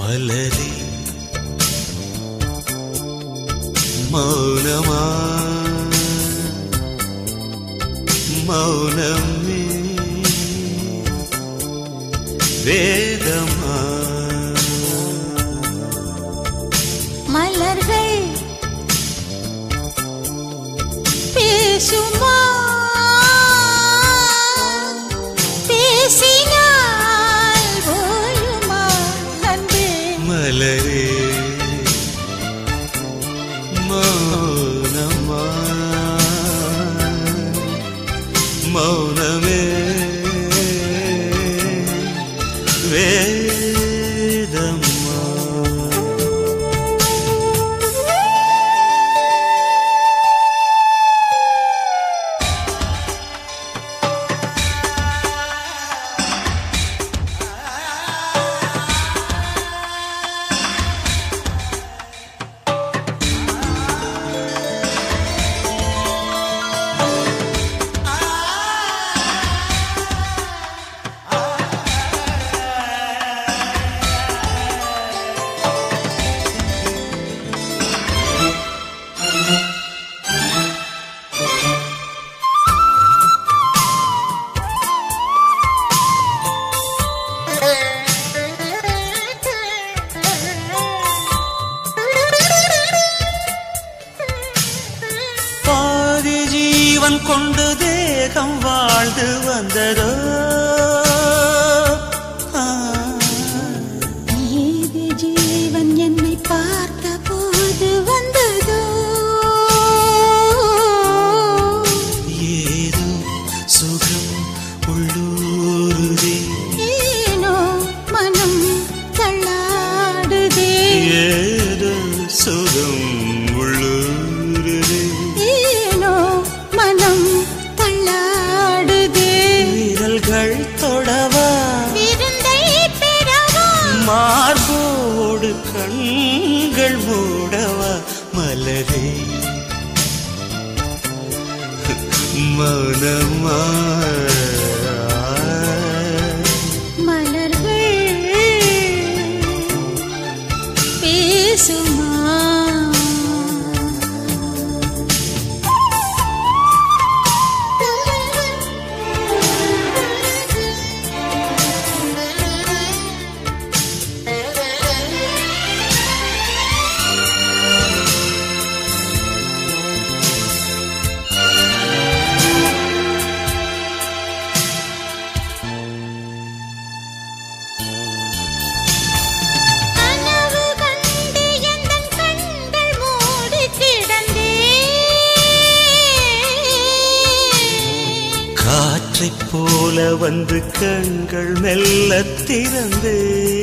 மலரே மௌனமா மௌனமே வேதமா மலர்கள் பேசுமா பேசினால் போயுமா அன்பே மலரே மௌனமா மௌனமே வேதமா கொண்டு தேகம் வாழ்ந்து வந்ததோ ஏது ஜீவன் என்னை பார்த்த போது வந்ததோ ஏதோ சுகம் உள்ளூருதே ஏனோ மனம் தள்ளாடுதே ஏதோ சுகம் உள்ளூருதே மனம் தள்ளாடுதே விரல்கள் தொடவா விருந்தை பெறவா மார்போடு கண்கள் மூடவா மலரே மௌனமா மலர்கள் பேசுமா காற்றைப் போல வந்து கண்கள் மெல்ல திறந்தே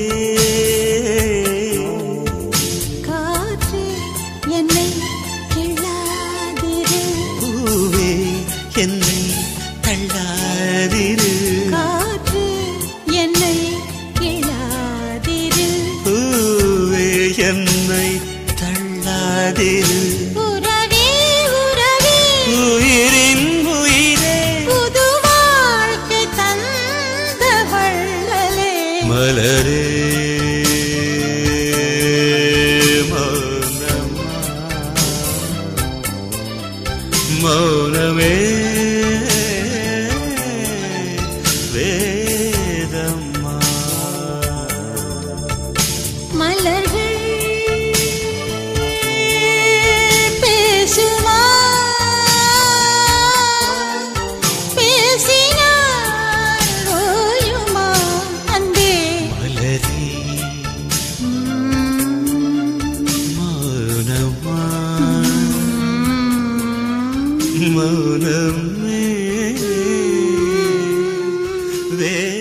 காற்று என்னை கிள்ளாதிரு பூவே என்னை தள்ளாதிரு காற்று என்னை கிள்ளாதிரு பூவே என்னை தள்ளாதிரு உறவே உறவே உயிரின் உயிரே புது வாழ்க்கை தந்த வள்ளலே மலரே மௌனமே வேதமா மலர்கள் பேசுமா பேசினால் ஓயுமா அன்பே மலரே மௌனமா மௌனமே வே